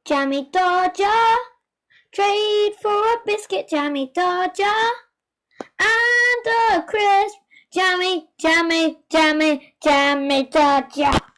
Jammy Dodger, trade for a biscuit, Jammy Dodger, and a crisp, Jammy Dodger.